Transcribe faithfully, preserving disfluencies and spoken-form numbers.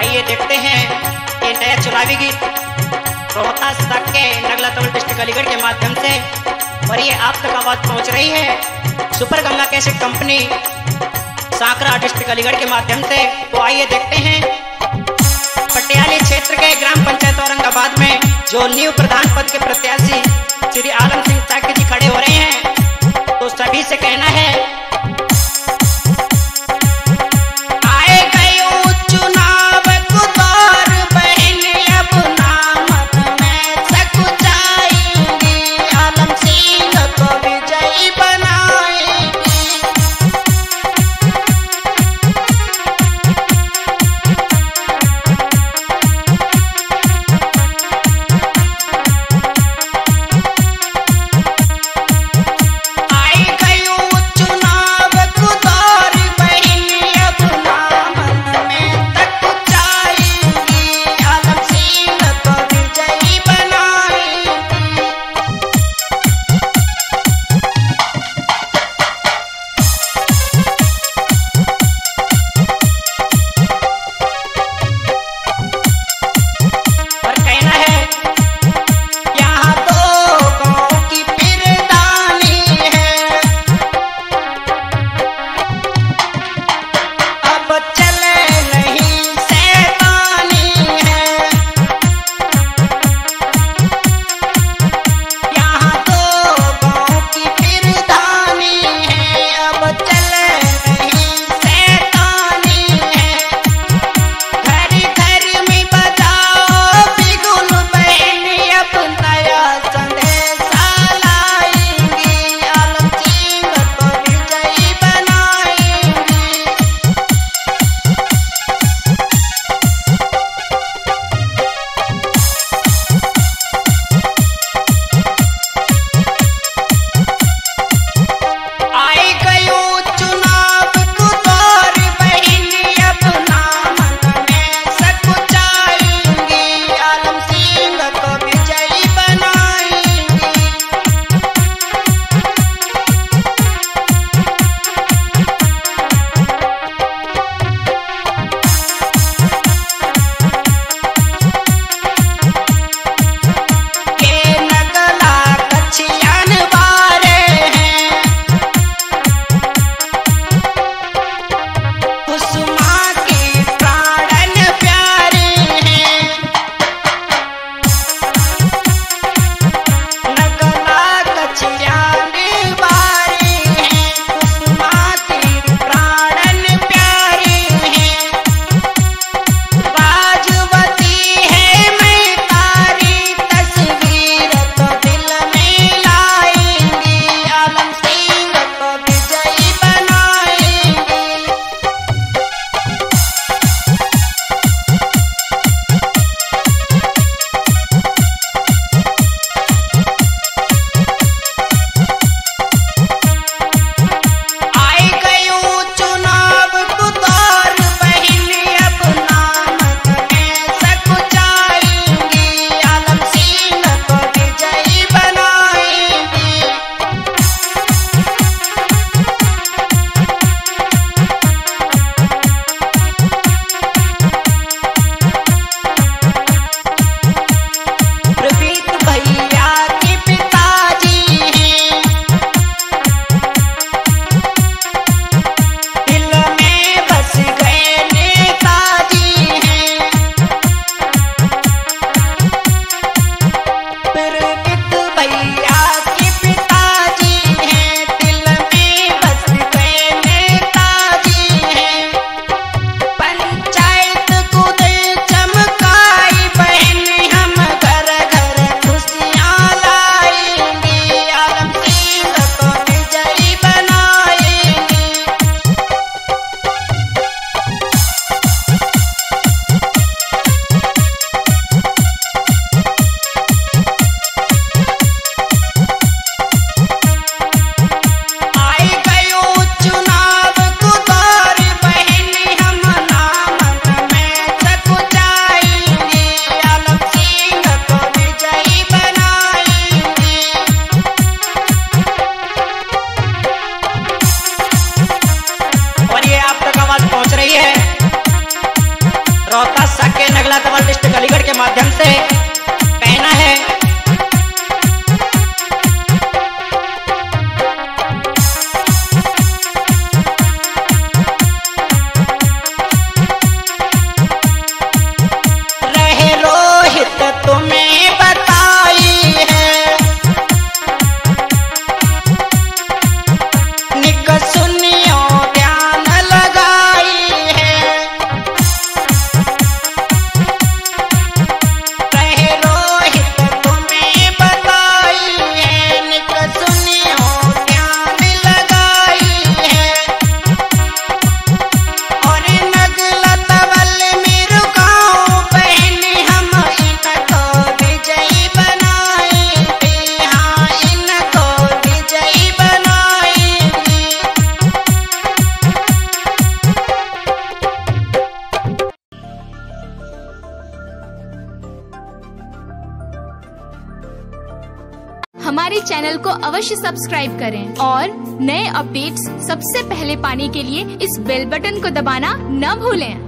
आइए देखते हैं ये नया चुनावी गीत रोहतास तक के नगला तवल डिस्ट्रिक्ट अलीगढ़ के माध्यम से, और ये आप तक आवाज पहुंच रही है super Ganga cassette company Sankra district Aligarh के माध्यम से। तो आइए देखते हैं पटियाली क्षेत्र के ग्राम पंचायत औरंगाबाद में जो न्यू प्रधान पद के प्रत्याशी श्री आलम सिंह ताकि जी खड़े हो रहे हैं, तो सभी से कहना है नगला तवल डिस्ट्रिक्ट अलीगढ़ के माध्यम से कहना है। रहे रोहित तुम्हें बताई है, निक सुनियो ध्यान लगाई है। रहे रोहित तुम्हें बताई है, निक सुनियो ध्यान लगाई है। और नगला तवल मेरू गाँव बहनी हम इनको विजयी बनाएंगे, हाँ इनको विजयी बनाएंगे। हमारे चैनल को अवश्य सब्सक्राइब करें और नए अपडेट्स सबसे पहले पाने के लिए इस बेल बटन को दबाना न भूलें।